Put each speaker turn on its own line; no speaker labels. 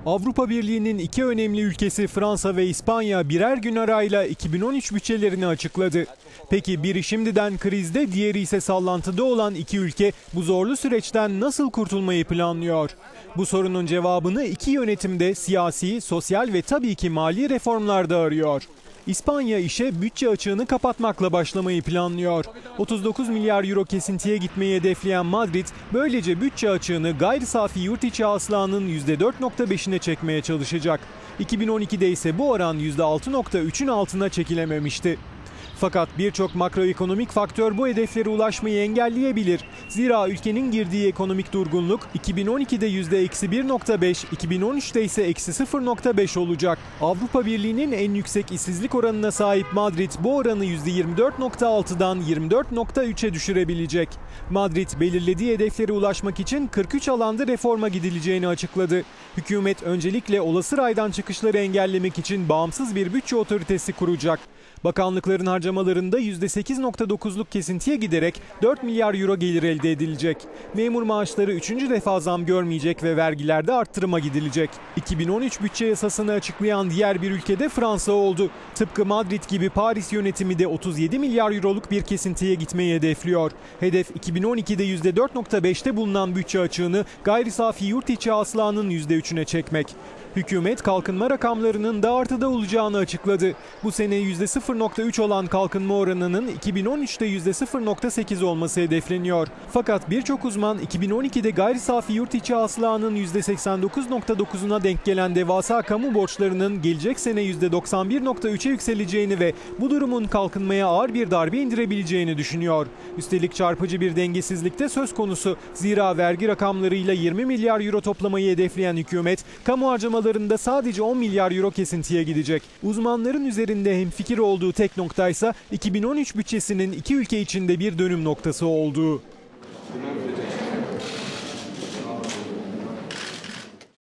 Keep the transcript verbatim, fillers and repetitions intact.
Avrupa Birliği'nin iki önemli ülkesi Fransa ve İspanya birer gün arayla iki bin on üç bütçelerini açıkladı. Peki biri şimdiden krizde, diğeri ise sallantıda olan iki ülke bu zorlu süreçten nasıl kurtulmayı planlıyor? Bu sorunun cevabını iki yönetimde siyasi, sosyal ve tabii ki mali reformlarda arıyor. İspanya işe bütçe açığını kapatmakla başlamayı planlıyor. otuz dokuz milyar euro kesintiye gitmeyi hedefleyen Madrid, böylece bütçe açığını gayri safi yurt içi hasılanın yüzde dört nokta beşine çekmeye çalışacak. iki bin on ikide ise bu oran yüzde altı nokta üçün altına çekilememişti. Fakat birçok makroekonomik faktör bu hedeflere ulaşmayı engelleyebilir. Zira ülkenin girdiği ekonomik durgunluk iki bin on ikide yüzde eksi bir nokta beş, iki bin on üçte ise eksi sıfır nokta beş olacak. Avrupa Birliği'nin en yüksek işsizlik oranına sahip Madrid bu oranı yüzde yirmi dört nokta altıdan yirmi dört nokta üçe düşürebilecek. Madrid belirlediği hedeflere ulaşmak için kırk üç alanda reforma gidileceğini açıkladı. Hükümet öncelikle olası raydan çıkışları engellemek için bağımsız bir bütçe otoritesi kuracak. Bakanlıkların harcamalarında yüzde sekiz nokta dokuzluk kesintiye giderek dört milyar euro gelir elde edilecek. Memur maaşları üçüncü defa zam görmeyecek ve vergilerde arttırıma gidilecek. iki bin on üç bütçe yasasını açıklayan diğer bir ülke de Fransa oldu. Tıpkı Madrid gibi Paris yönetimi de otuz yedi milyar euroluk bir kesintiye gitmeyi hedefliyor. Hedef iki bin on ikide yüzde dört nokta beşte bulunan bütçe açığını gayri safi yurt içi hasılanın yüzde üçüne çekmek. Hükümet kalkınma rakamlarının da artıda olacağını açıkladı. Bu sene yüzde sıfır nokta üç olan kalkınma oranının iki bin on üçte yüzde sıfır nokta sekiz olması hedefleniyor. Fakat birçok uzman iki bin on ikide gayri safi yurt içi hasılanın yüzde seksen dokuz nokta dokuzuna denk gelen devasa kamu borçlarının gelecek sene yüzde doksan bir nokta üçe yükseleceğini ve bu durumun kalkınmaya ağır bir darbe indirebileceğini düşünüyor. Üstelik çarpıcı bir dengesizlik de söz konusu. Zira vergi rakamlarıyla yirmi milyar euro toplamayı hedefleyen hükümet, kamu harcamalarında sadece on milyar euro kesintiye gidecek. Uzmanların üzerinde hemfikir olduğu tek noktaysa iki bin on üç bütçesinin iki ülke içinde bir dönüm noktası olduğu.